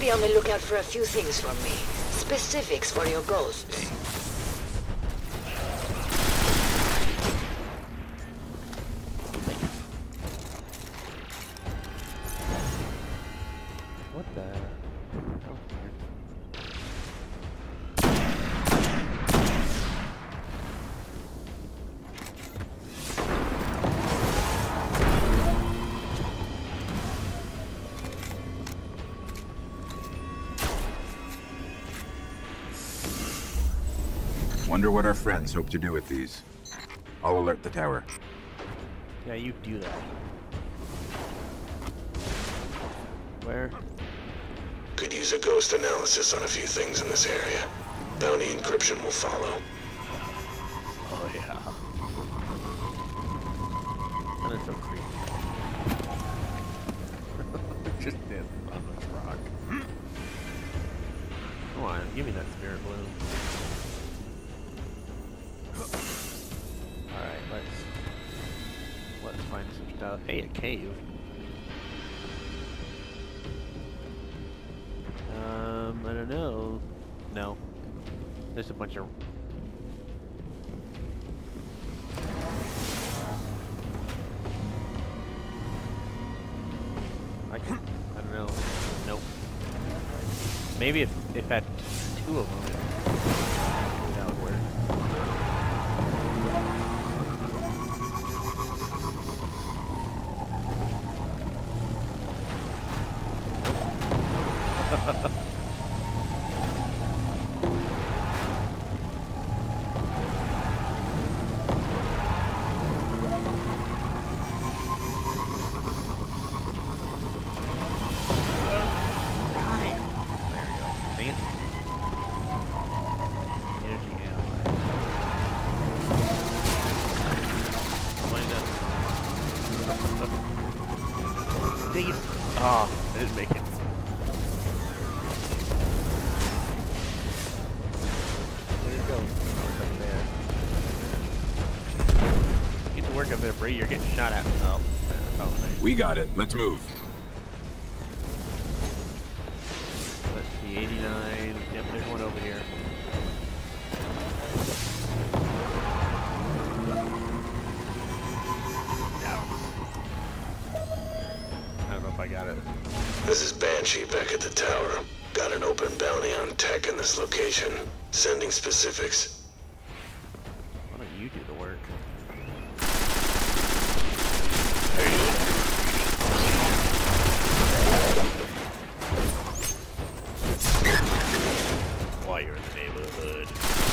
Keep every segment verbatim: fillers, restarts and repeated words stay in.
Be on the lookout for a few things from me. Specifics for your ghosts. What the? Oh, Wonder what our friends hope to do with these. I'll alert the tower. yeah, you do that. Where? Could use a ghost analysis on a few things in this area. Bounty encryption will follow. Oh yeah. That is so creepy. Just dancing on this rock. Come on, give me that spirit bloom. Alright, let's let's find some stuff. Hey, a cave. Um, I don't know. No. There's a bunch of I can I don't know. Nope. Maybe if if I had two of them, that would work. Oh, I didn't make it. Where'd it go? Oh, it's up there. Get to work up there, Bree. You're getting shot at. Oh, oh nice. We got it. Let's move. Let's see, eighty-nine. Yep, there's one over here. I got it. This is Banshee back at the tower. Got an open bounty on tech in this location. Sending specifics. Why don't you do the work? While you're in the neighborhood.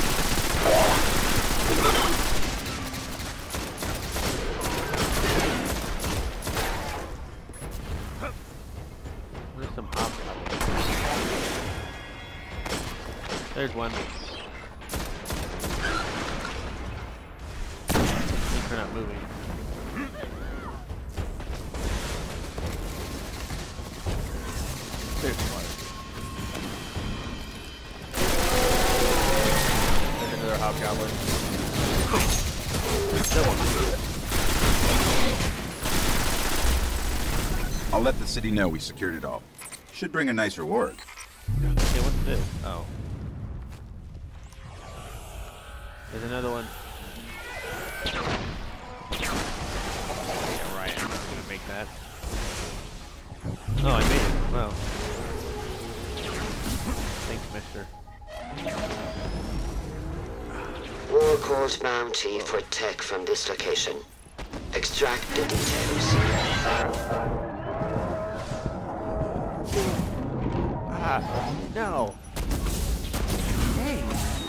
There's one. They're not moving. There's one. There's another hobgoblin. Still one. I'll let the city know we secured it all. Should bring a nice reward. Okay, what's this? Oh. There's another one. Yeah, right. I'm not gonna make that. Oh, I made it. Wow. Thanks, mister. War-called bounty for tech from this location. Extract the details. Ah, no. Hey.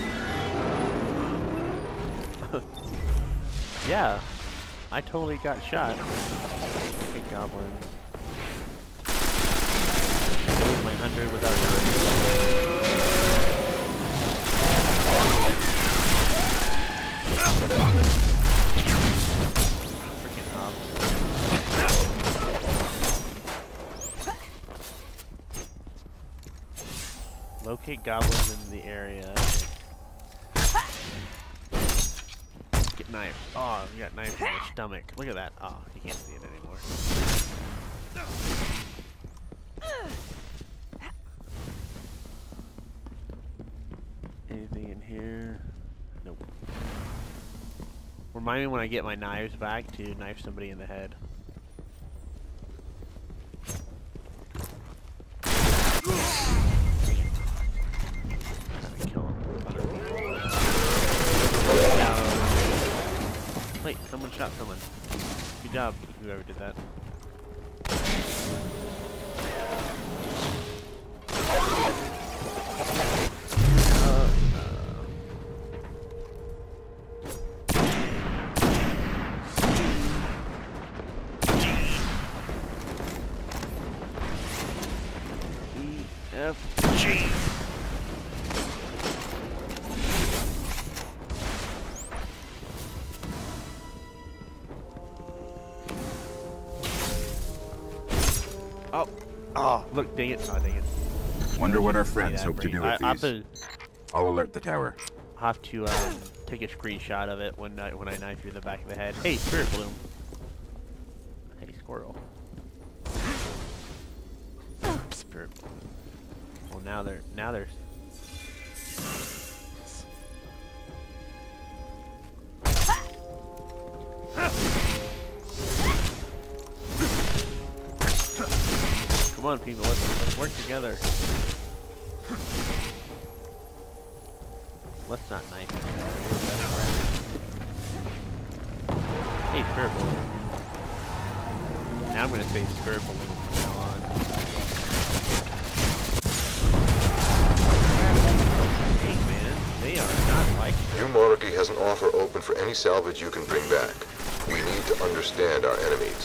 Yeah, I totally got shot. Big goblins. Lose my hunter without dying. Freaking hops. Locate goblins in the area. Get knife. Oh, you got knife in your stomach. Look at that. Oh, you can't see it anymore. anything in here? Nope. Remind me when I get my knives back to knife somebody in the head. Kill him. Wait, someone shot someone. Good job, whoever did that. F G. Oh, oh, look, dang it, oh, dang it. Wonder what our friends hope to do with I, these. I'll alert the tower. I'll have to um, take a screenshot of it when I, when I knife you in the back of the head. Hey, Spirit Bloom. Hey, squirrel. Spirit Bloom. Well, now they're now they're. Come on, people, let's, let's work together. Let's not knife each other. Hey, Spirit Balloon. Now I'm gonna say Spirit Balloon from now on. Hey, man, they are not like New Monarchy has an offer open for any salvage you can bring back. We need to understand our enemies.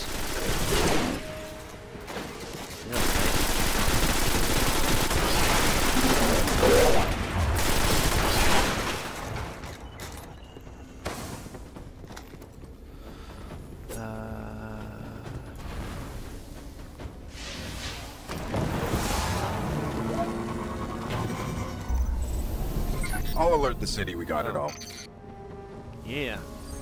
I'll alert the city we got it all. Yeah.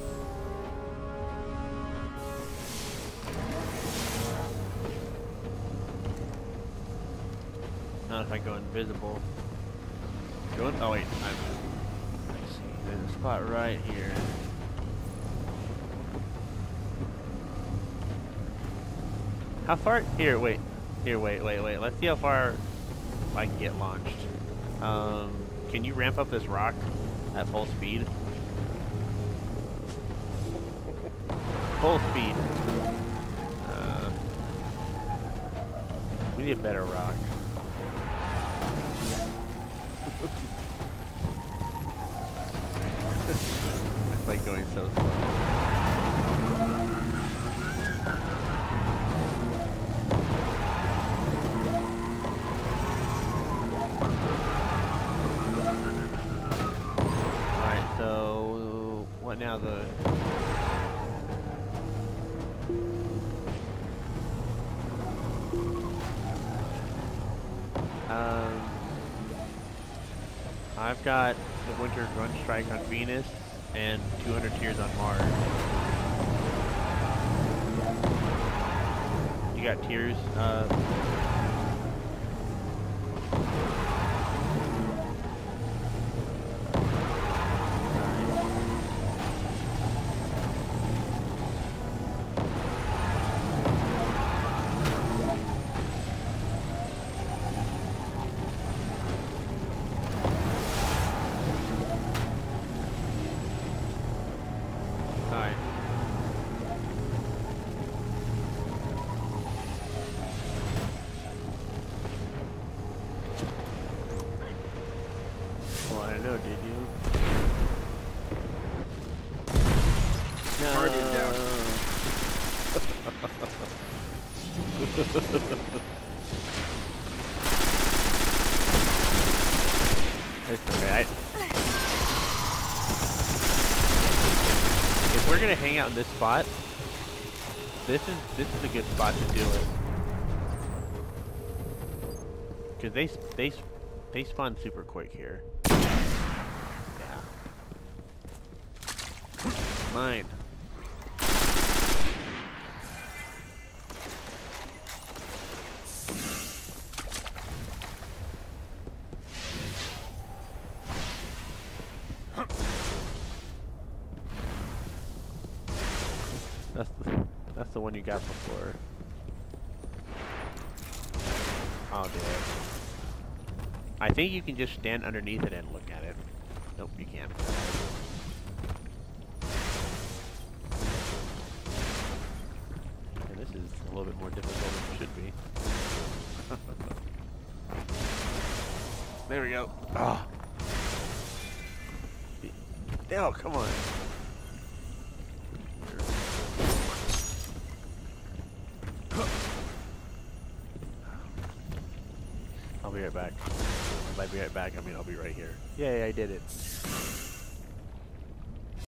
Not if I go invisible. Go in, oh wait, I'm, let's see, there's a spot right here. How far? Here, wait. Here, wait, wait, wait. Let's see how far I can get launched. Um, can you ramp up this rock at full speed? Full speed. Uh, we need a better rock. It's like going so slow. Now the um, I've got the Winter Run Strike on Venus and two hundred Tears on Mars. You got Tears? Uh, know, did you? No. Target down. It's alright. If we're gonna hang out in this spot, this is this is a good spot to do it. Cause they they they spawn super quick here. Yeah. Mine. That's the, that's the one you got before. I'll do it. I think you can just stand underneath it and look at it. Nope, you can't. And this is a little bit more difficult than it should be. There we go. Ah. Oh, come on. I'll be right back. If I be right back, I mean I'll be right here. Yay, I did it.